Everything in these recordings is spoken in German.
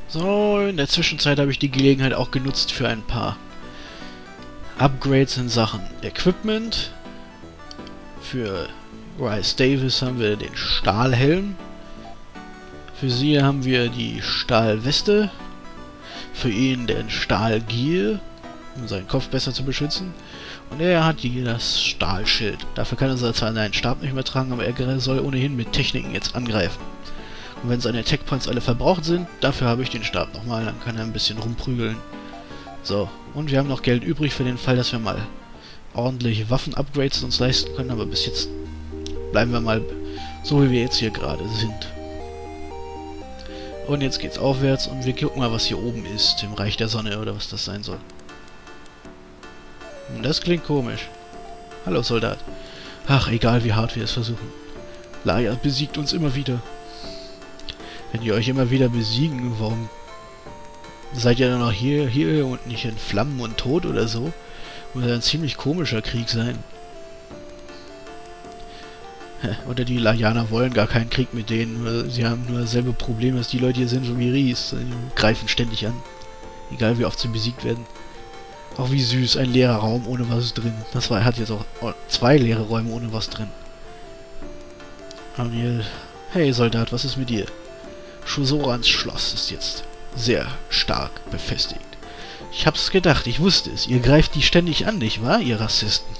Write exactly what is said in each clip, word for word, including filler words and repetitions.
So, in der Zwischenzeit habe ich die Gelegenheit auch genutzt für ein paar Upgrades in Sachen Equipment. Für Rhys Davis haben wir den Stahlhelm. Für sie haben wir die Stahlweste. Für ihn den Stahlgear, um seinen Kopf besser zu beschützen. Und er hat hier das Stahlschild. Dafür kann er zwar seinen Stab nicht mehr tragen, aber er soll ohnehin mit Techniken jetzt angreifen. Und wenn seine Attack Points alle verbraucht sind, dafür habe ich den Stab nochmal, dann kann er ein bisschen rumprügeln. So, und wir haben noch Geld übrig für den Fall, dass wir mal ordentliche Waffen-Upgrades uns leisten können, aber bis jetzt bleiben wir mal so, wie wir jetzt hier gerade sind. Und jetzt geht's aufwärts und wir gucken mal, was hier oben ist, im Reich der Sonne oder was das sein soll. Und das klingt komisch. Hallo Soldat. Ach, egal wie hart wir es versuchen. Laia besiegt uns immer wieder. Wenn die euch immer wieder besiegen, warum seid ihr dann noch hier, hier und nicht in Flammen und Tod oder so? Muss ja ein ziemlich komischer Krieg sein. Oder die Laianer wollen gar keinen Krieg mit denen. Sie haben nur dasselbe Problem, dass die Leute hier sind, so wie Rhys. Sie greifen ständig an. Egal wie oft sie besiegt werden. Auch wie süß, ein leerer Raum ohne was drin. Das war, er hat jetzt auch zwei leere Räume ohne was drin. Amiel. Hey Soldat, was ist mit dir? Shu-Zorans Schloss ist jetzt sehr stark befestigt. Ich hab's gedacht, ich wusste es. Ihr greift die ständig an, nicht wahr, ihr Rassisten?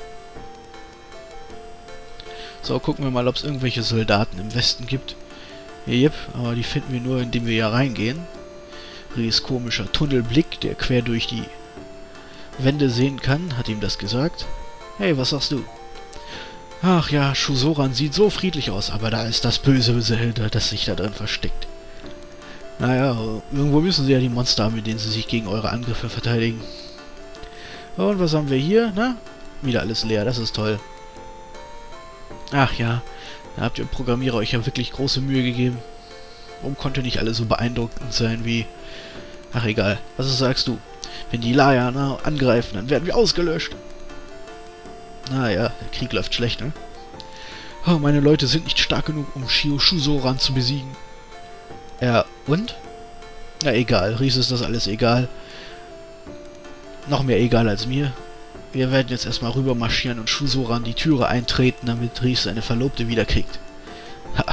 So, gucken wir mal, ob es irgendwelche Soldaten im Westen gibt. Jep, aber die finden wir nur, indem wir hier reingehen. Rhys komischer Tunnelblick, der quer durch die Wände sehen kann, hat ihm das gesagt. Hey, was sagst du? Ach ja, Shu-Zoran sieht so friedlich aus, aber da ist das böse, das sich da drin versteckt. Naja, irgendwo müssen sie ja die Monster haben, mit denen sie sich gegen eure Angriffe verteidigen. Und was haben wir hier? Na? Wieder alles leer, das ist toll. Ach ja, da habt ihr Programmierer euch ja wirklich große Mühe gegeben. Warum konnte nicht alles so beeindruckend sein wie... Ach egal, was sagst du? Wenn die Laianer angreifen, dann werden wir ausgelöscht. Naja, der Krieg läuft schlecht, ne? Oh, meine Leute sind nicht stark genug, um Shu-Zoran zu besiegen. Ja, und? Na egal, Rhys ist das alles egal. Noch mehr egal als mir. Wir werden jetzt erstmal rüber marschieren und Shu-Zoran die Türe eintreten, damit Rhys seine Verlobte wiederkriegt. Ha!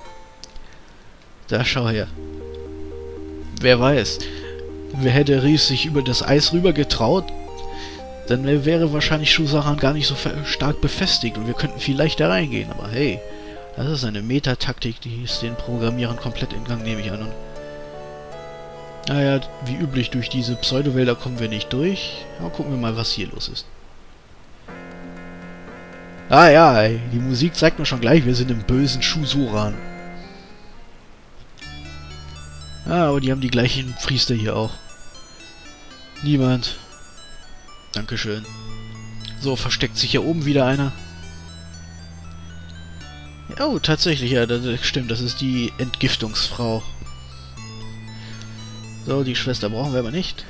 Da schau her. Wer weiß. Wer hätte Rhys sich über das Eis rüber getraut, dann wäre wahrscheinlich Shu-Zoran gar nicht so stark befestigt und wir könnten viel leichter reingehen. Aber hey, das ist eine Metataktik, die ist den Programmierern komplett in Gang, nehme ich an. Und naja, wie üblich, durch diese Pseudowälder kommen wir nicht durch. Aber gucken wir mal, was hier los ist. Ah ja, ey, die Musik zeigt mir schon gleich, wir sind im bösen Shu-Zoran. Ah, aber die haben die gleichen Priester hier auch. Niemand. Dankeschön. So, versteckt sich hier oben wieder einer. Oh, tatsächlich, ja, das stimmt, das ist die Entgiftungsfrau. So, die Schwester brauchen wir aber nicht.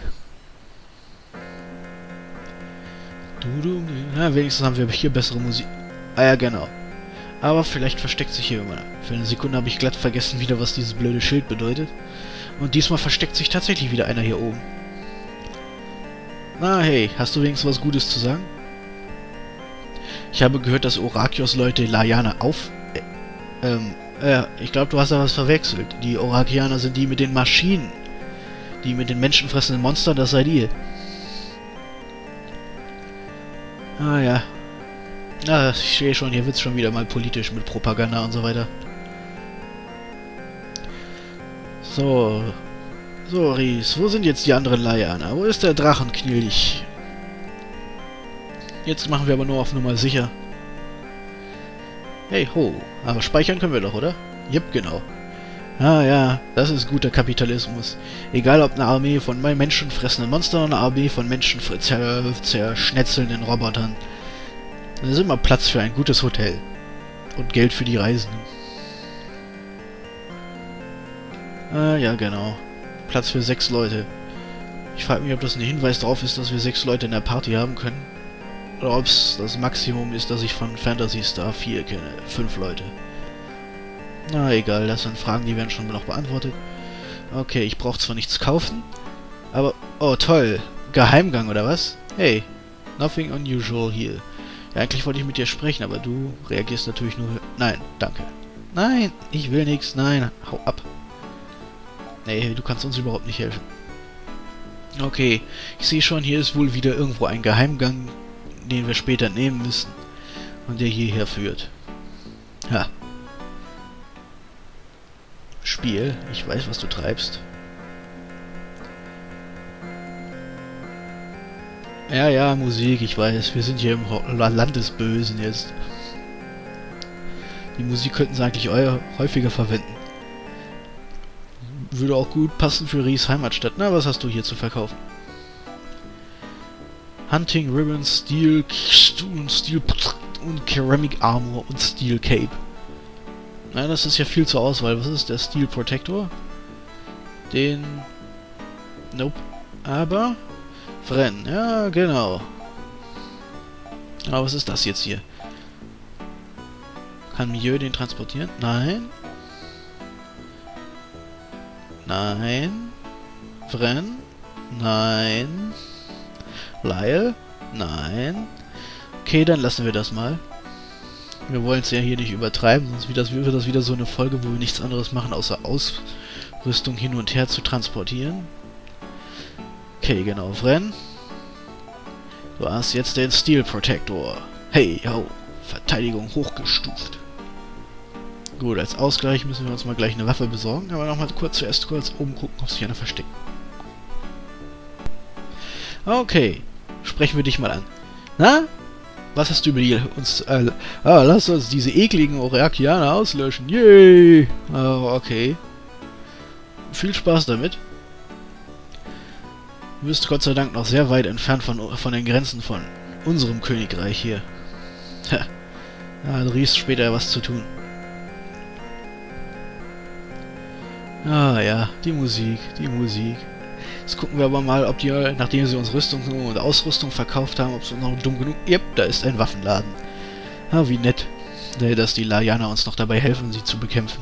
Na, wenigstens haben wir hier bessere Musik. Ah ja, genau. Aber vielleicht versteckt sich hier immer. Für eine Sekunde habe ich glatt vergessen wieder, was dieses blöde Schild bedeutet. Und diesmal versteckt sich tatsächlich wieder einer hier oben. Na hey, hast du wenigstens was Gutes zu sagen? Ich habe gehört, dass Orakios Leute Laianer auf... Äh, ähm, äh, ich glaube, du hast da was verwechselt. Die Orakianer sind die mit den Maschinen. Die mit den menschenfressenden Monstern, das seid ihr. Ah ja. Ah, ich sehe schon, hier wird's schon wieder mal politisch mit Propaganda und so weiter. So. So, Rhys, wo sind jetzt die anderen Laianer? Wo ist der Drachenknilch? Jetzt machen wir aber nur auf Nummer sicher. Hey, ho. Aber speichern können wir doch, oder? Jep, genau. Ah ja, das ist guter Kapitalismus. Egal ob eine Armee von menschenfressenden Monstern oder eine Armee von menschenzerschnetzelnden Robotern. Da ist immer Platz für ein gutes Hotel. Und Geld für die Reisenden. Ah ja, genau. Platz für sechs Leute. Ich frage mich, ob das ein Hinweis darauf ist, dass wir sechs Leute in der Party haben können. Oder ob es das Maximum ist, das ich von Phantasy Star vier kenne. Fünf Leute. Na egal, das sind Fragen, die werden schon noch beantwortet. Okay, ich brauche zwar nichts kaufen, aber... Oh, toll. Geheimgang, oder was? Hey, nothing unusual here. Ja, eigentlich wollte ich mit dir sprechen, aber du reagierst natürlich nur... Nein, danke. Nein, ich will nichts. Nein, hau ab. Nee, du kannst uns überhaupt nicht helfen. Okay, ich sehe schon, hier ist wohl wieder irgendwo ein Geheimgang, den wir später nehmen müssen. Und der hierher führt. Ha. Spiel, ich weiß, was du treibst. Ja, ja, Musik, ich weiß. Wir sind hier im Land des Bösen jetzt. Die Musik könnten sie eigentlich häufiger verwenden. Würde auch gut passen für Rhys Heimatstadt. Na, was hast du hier zu verkaufen? Hunting Ribbons, Steel, Steel und Ceramic Armor und Steel Cape. Nein, das ist ja viel zur Auswahl. Was ist der Steel Protector? Den... Nope. Aber... Fren, ja, genau. Aber was ist das jetzt hier? Kann Milieu den transportieren? Nein. Nein. Fren? Nein. Lyle? Nein. Okay, dann lassen wir das mal. Wir wollen es ja hier nicht übertreiben, sonst wird das, wird das wieder so eine Folge, wo wir nichts anderes machen, außer Ausrüstung hin und her zu transportieren. Okay, genau, Fren. Du hast jetzt den Steel Protector. Hey, ho. Verteidigung hochgestuft. Gut, als Ausgleich müssen wir uns mal gleich eine Waffe besorgen, aber nochmal kurz zuerst kurz oben gucken, ob sich einer versteckt. Okay, sprechen wir dich mal an. Na? Was hast du über die uns... Äh, ah, lass uns diese ekligen Orakianer auslöschen. Yay! Oh, okay. Viel Spaß damit. Du bist Gott sei Dank noch sehr weit entfernt von, von den Grenzen von unserem Königreich hier. Ha. Ja, du riechst später was zu tun. Ah ja, die Musik, die Musik. Jetzt gucken wir aber mal, ob die, nachdem sie uns Rüstung und Ausrüstung verkauft haben, ob sie noch dumm genug... Yep, da ist ein Waffenladen. Ah, wie nett, dass die Laianer uns noch dabei helfen, sie zu bekämpfen.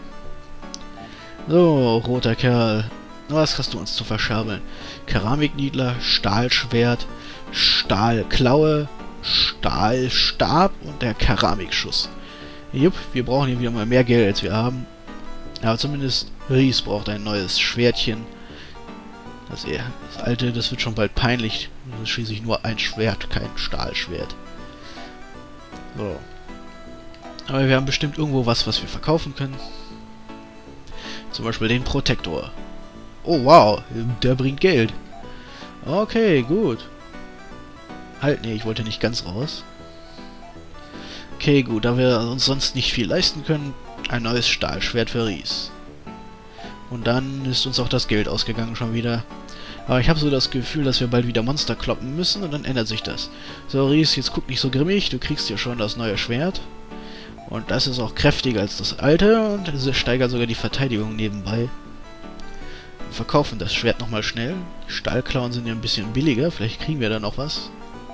So, roter Kerl. Was hast du uns zu verschabeln? Keramikniedler, Stahlschwert, Stahlklaue, Stahlstab und der Keramikschuss. Jupp, wir brauchen hier wieder mal mehr Geld, als wir haben. Aber zumindest Rhys braucht ein neues Schwertchen. Das, eher, das alte, das wird schon bald peinlich. Das ist schließlich nur ein Schwert, kein Stahlschwert. So. Aber wir haben bestimmt irgendwo was, was wir verkaufen können. Zum Beispiel den Protektor. Oh, wow, der bringt Geld. Okay, gut. Halt, nee, ich wollte nicht ganz raus. Okay, gut, da wir uns sonst nicht viel leisten können, ein neues Stahlschwert für Rhys. Und dann ist uns auch das Geld ausgegangen schon wieder. Aber ich habe so das Gefühl, dass wir bald wieder Monster kloppen müssen und dann ändert sich das. So, Rhys, jetzt guck nicht so grimmig, du kriegst ja schon das neue Schwert. Und das ist auch kräftiger als das alte und es steigert sogar die Verteidigung nebenbei. Wir verkaufen das Schwert nochmal schnell. Die Stahlklauen sind ja ein bisschen billiger, vielleicht kriegen wir da noch was.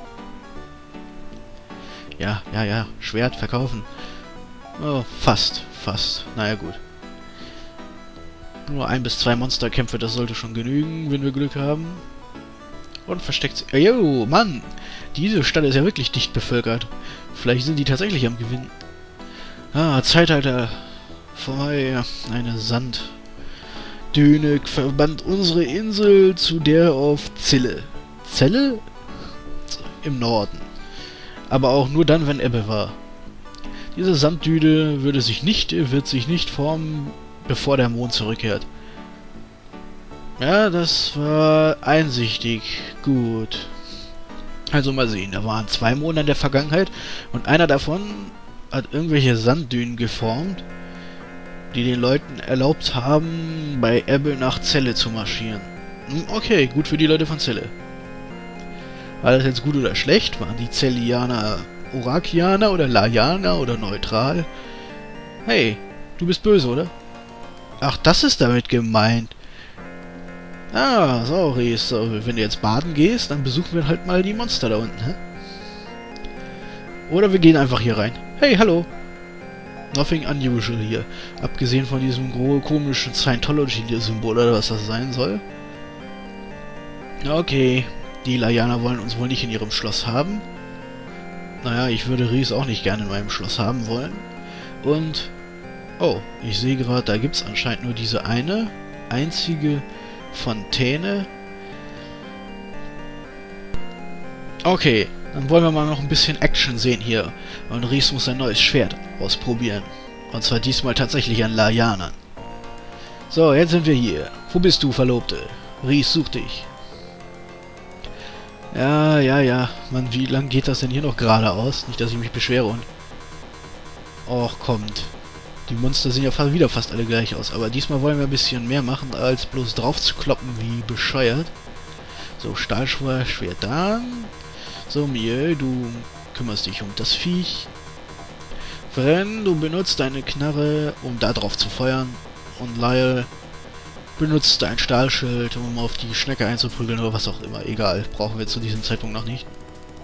Ja, ja, ja, Schwert verkaufen. Oh, fast, fast. Naja, gut. Nur ein bis zwei Monsterkämpfe, das sollte schon genügen, wenn wir Glück haben. Und versteckt sich... Jo, Mann! Diese Stadt ist ja wirklich dicht bevölkert. Vielleicht sind die tatsächlich am Gewinnen. Ah, Zeitalter vorbei. Eine Sanddüne verband unsere Insel zu der auf Zille. Zelle? Im Norden. Aber auch nur dann, wenn Ebbe war. Diese Sanddüne würde sich nicht, wird sich nicht formen, bevor der Mond zurückkehrt. Ja, das war einsichtig. Gut. Also mal sehen, da waren zwei Monate in der Vergangenheit und einer davon hat irgendwelche Sanddünen geformt, die den Leuten erlaubt haben, bei Ebbe nach Celle zu marschieren. Okay, gut für die Leute von Celle. War das jetzt gut oder schlecht? Waren die Cellianer Orakianer oder Laianer oder neutral? Hey, du bist böse, oder? Ach, das ist damit gemeint. Ah, so, Rhys, so, wenn du jetzt baden gehst, dann besuchen wir halt mal die Monster da unten, hä? Oder wir gehen einfach hier rein. Hey, hallo. Nothing unusual hier. Abgesehen von diesem komischen Scientology-Symbol oder was das sein soll. Okay, die Laianer wollen uns wohl nicht in ihrem Schloss haben. Naja, ich würde Ries auch nicht gerne in meinem Schloss haben wollen. Und, oh, ich sehe gerade, da gibt es anscheinend nur diese eine, einzige Fontäne. Okay, dann wollen wir mal noch ein bisschen Action sehen hier. Und Ries muss sein neues Schwert ausprobieren. Und zwar diesmal tatsächlich an Laianern. So, jetzt sind wir hier. Wo bist du, Verlobte? Ries sucht dich. Ja, ja, ja. Mann, wie lang geht das denn hier noch geradeaus? Nicht, dass ich mich beschwere und... Och, kommt. Die Monster sehen ja fast wieder fast alle gleich aus. Aber diesmal wollen wir ein bisschen mehr machen, als bloß drauf zu kloppen, wie bescheuert. So, Stahlschwert, Schwert da. So, Mieu, du kümmerst dich um das Viech. Fren, du benutzt deine Knarre, um da drauf zu feuern. Und Lyle benutzt dein Stahlschild, um auf die Schnecke einzuprügeln oder was auch immer. Egal, brauchen wir zu diesem Zeitpunkt noch nicht.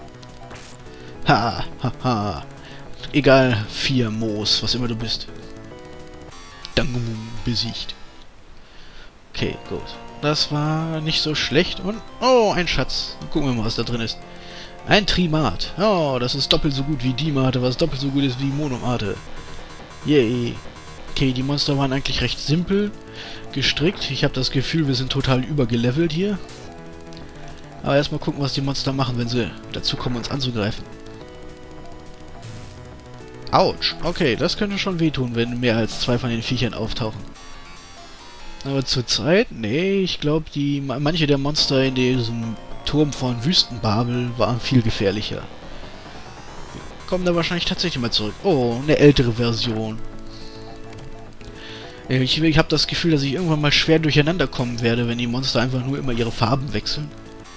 Ha, ha, ha. Egal, vier Moos, was immer du bist. Dangum, besiegt. Okay, gut. Das war nicht so schlecht und... Oh, ein Schatz. Gucken wir mal, was da drin ist. Ein Trimat. Oh, das ist doppelt so gut wie die Mate, was doppelt so gut ist wie Monomate. Yay. Okay, die Monster waren eigentlich recht simpel gestrickt. Ich habe das Gefühl, wir sind total übergelevelt hier. Aber erstmal gucken, was die Monster machen, wenn sie dazu kommen, uns anzugreifen. Autsch. Okay, das könnte schon wehtun, wenn mehr als zwei von den Viechern auftauchen. Aber zurzeit, nee, ich glaube, die manche der Monster in diesem Turm von Wüstenbabel waren viel gefährlicher. Wir kommen da wahrscheinlich tatsächlich mal zurück. Oh, eine ältere Version. Ich, ich habe das Gefühl, dass ich irgendwann mal schwer durcheinander kommen werde, wenn die Monster einfach nur immer ihre Farben wechseln.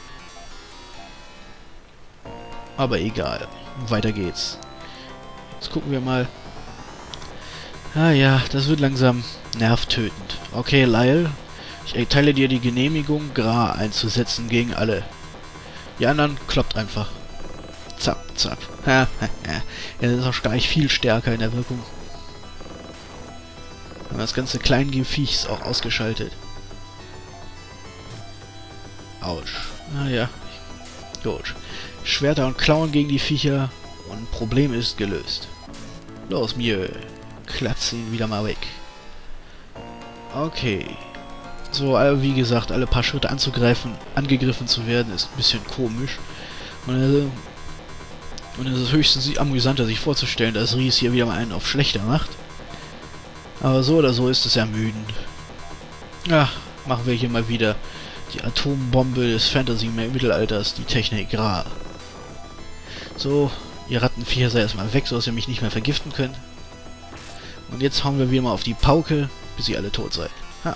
Aber egal. Weiter geht's. Jetzt gucken wir mal. Ah ja, das wird langsam nervtötend. Okay, Lyle. Ich erteile dir die Genehmigung, Gra einzusetzen gegen alle. Die anderen kloppt einfach. Zapp, zapp. Ha, ha, ha. Er ist auch gar nicht viel stärker in der Wirkung. Und das ganze Kleingeviech ist auch ausgeschaltet. Autsch. Naja. Gut. Schwerter und Klauen gegen die Viecher und Problem ist gelöst. Los, Mieu. Klatz ihn wieder mal weg. Okay. So, wie gesagt, alle paar Schritte anzugreifen, angegriffen zu werden, ist ein bisschen komisch. Und, äh, und es ist höchstens amüsanter, sich vorzustellen, dass Ries hier wieder mal einen auf schlechter macht. Aber so oder so ist es ermüdend. Ja, machen wir hier mal wieder die Atombombe des Fantasy-Mittelalters, die Technik Gra. So, ihr Rattenviecher seid erstmal weg, so dass ihr mich nicht mehr vergiften könnt. Und jetzt hauen wir wieder mal auf die Pauke, bis ihr alle tot seid. Ha.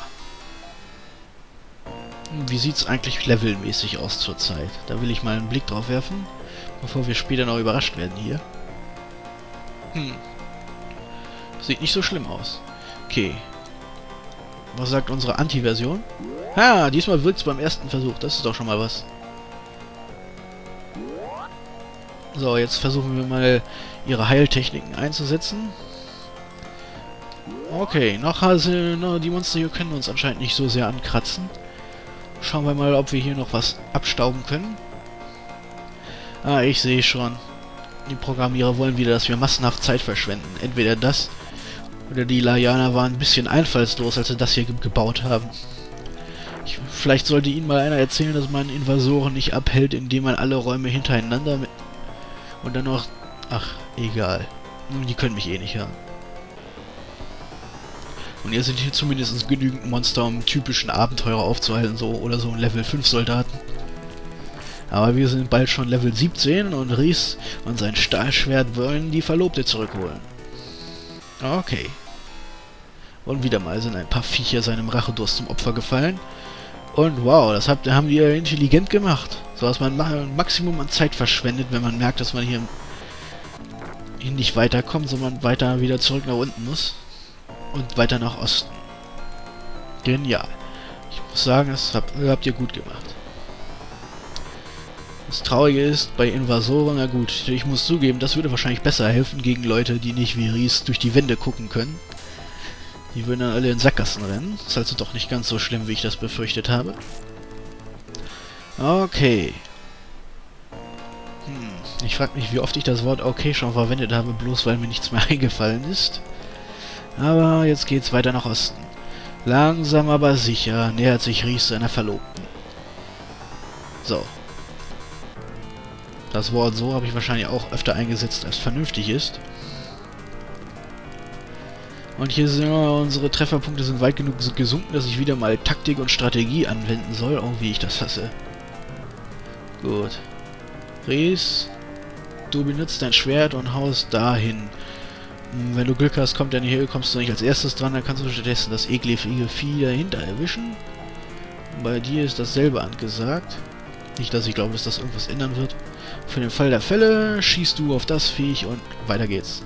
Wie sieht's eigentlich levelmäßig aus zurzeit? Da will ich mal einen Blick drauf werfen, bevor wir später noch überrascht werden hier. Hm. Sieht nicht so schlimm aus. Okay. Was sagt unsere Anti-Version? Ha, diesmal wirkt's beim ersten Versuch. Das ist doch schon mal was. So, jetzt versuchen wir mal ihre Heiltechniken einzusetzen. Okay, noch also, die Monster hier können uns anscheinend nicht so sehr ankratzen. Schauen wir mal, ob wir hier noch was abstauben können. Ah, ich sehe schon. Die Programmierer wollen wieder, dass wir massenhaft Zeit verschwenden. Entweder das, oder die Laianer waren ein bisschen einfallslos, als sie das hier ge gebaut haben. Ich, vielleicht sollte ihnen mal einer erzählen, dass man Invasoren nicht abhält, indem man alle Räume hintereinander mit... Und dann noch... Ach, egal. Die können mich eh nicht hören. Und hier sind hier zumindest genügend Monster, um typischen Abenteurer aufzuhalten, so oder so ein Level fünf Soldaten. Aber wir sind bald schon Level siebzehn und Ries und sein Stahlschwert wollen die Verlobte zurückholen. Okay. Und wieder mal sind ein paar Viecher seinem Rachedurst zum Opfer gefallen. Und wow, das habt, haben die ja intelligent gemacht. So dass man ein Maximum an Zeit verschwendet, wenn man merkt, dass man hier, hier nicht weiterkommt, sondern weiter wieder zurück nach unten muss. Und weiter nach Osten. Genial. Ich muss sagen, das habt, habt ihr gut gemacht. Das Traurige ist, bei Invasoren, na gut, ich muss zugeben, das würde wahrscheinlich besser helfen gegen Leute, die nicht wie Ries durch die Wände gucken können. Die würden dann alle in Sackgassen rennen. Ist also doch nicht ganz so schlimm, wie ich das befürchtet habe. Okay. Hm, ich frage mich, wie oft ich das Wort okay schon verwendet habe, bloß weil mir nichts mehr eingefallen ist. Aber jetzt geht's weiter nach Osten. Langsam aber sicher nähert sich Ries seiner Verlobten. So. Das Wort so habe ich wahrscheinlich auch öfter eingesetzt, als vernünftig ist. Und hier sind unsere Trefferpunkte sind weit genug gesunken, dass ich wieder mal Taktik und Strategie anwenden soll. Oh, wie ich das hasse. Gut. Ries, du benutzt dein Schwert und haust dahin. Wenn du Glück hast, kommt er hier, kommst du nicht als erstes dran, dann kannst du stattdessen das eklige Vieh dahinter erwischen. Und bei dir ist dasselbe angesagt. Nicht, dass ich glaube, dass das irgendwas ändern wird. Für den Fall der Fälle schießt du auf das Viech und weiter geht's.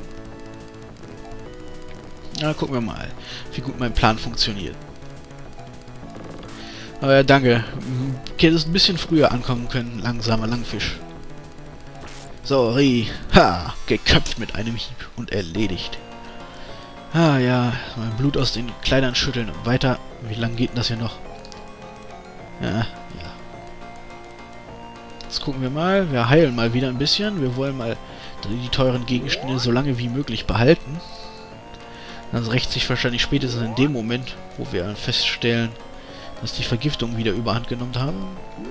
Na, gucken wir mal, wie gut mein Plan funktioniert. Aber ja, danke. Hättest ein bisschen früher ankommen können, langsamer Langfisch. So, Ri. Ha! Geköpft mit einem Hieb und erledigt. Ah ja, mein Blut aus den Kleidern schütteln und weiter. Wie lange geht denn das hier noch? Ja, ja. Jetzt gucken wir mal. Wir heilen mal wieder ein bisschen. Wir wollen mal die teuren Gegenstände so lange wie möglich behalten. Das rächt sich wahrscheinlich spätestens in dem Moment, wo wir feststellen, dass die Vergiftung wieder überhand genommen haben.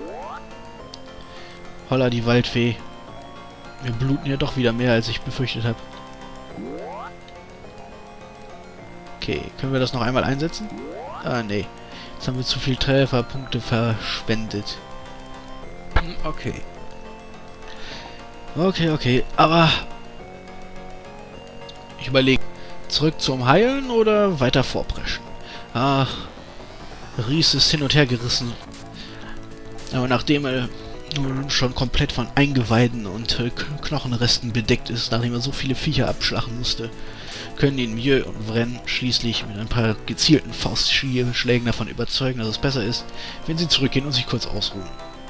Holla, die Waldfee. Wir bluten ja doch wieder mehr, als ich befürchtet habe. Okay, können wir das noch einmal einsetzen? Ah, nee. Jetzt haben wir zu viel Trefferpunkte verschwendet. Okay. Okay, okay. Aber ich überlege, zurück zum Heilen oder weiter vorpreschen? Ach, Ries ist hin und her gerissen. Aber nachdem er nun schon komplett von Eingeweiden und äh, Knochenresten bedeckt ist, nachdem er so viele Viecher abschlachten musste, können ihn Mieux und Vren schließlich mit ein paar gezielten Faustschlägen davon überzeugen, dass es besser ist, wenn sie zurückgehen und sich kurz ausruhen.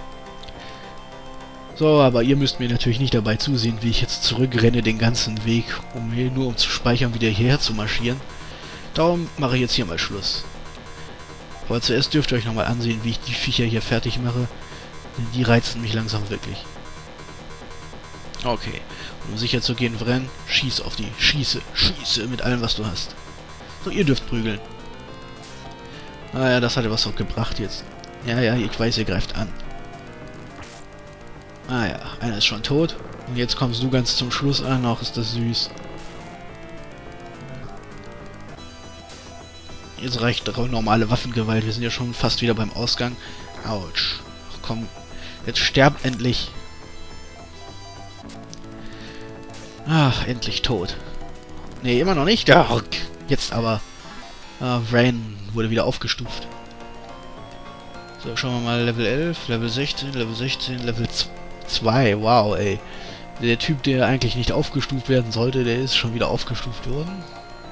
So, aber ihr müsst mir natürlich nicht dabei zusehen, wie ich jetzt zurückrenne den ganzen Weg, um hier nur um zu speichern, wieder hierher zu marschieren. Darum mache ich jetzt hier mal Schluss. Aber zuerst dürft ihr euch nochmal ansehen, wie ich die Viecher hier fertig mache. Denn die reizen mich langsam wirklich. Okay. Um sicher zu gehen, Vren, schieß auf die. Schieße, schieße mit allem, was du hast. So, ihr dürft prügeln. Ah ja, das hat ja was auch gebracht jetzt. Ja, ja, ich weiß, ihr greift an. Ah ja, einer ist schon tot. Und jetzt kommst du ganz zum Schluss an. Auch ist das süß. Jetzt reicht normale Waffengewalt. Wir sind ja schon fast wieder beim Ausgang. Autsch. Ach komm. Jetzt sterb endlich. Ach, endlich tot. Nee, immer noch nicht. Ach, jetzt aber. Ah, Vren wurde wieder aufgestuft. So, schauen wir mal. Level elf, Level sechzehn, Level sechzehn, Level zwei. Wow, ey. Der Typ, der eigentlich nicht aufgestuft werden sollte, der ist schon wieder aufgestuft worden.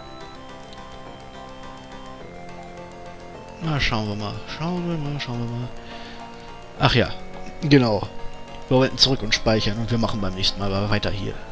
Na, schauen wir mal. Schauen wir mal, schauen wir mal. Ach ja, genau. Wir wollten zurück und speichern und wir machen beim nächsten Mal weiter hier.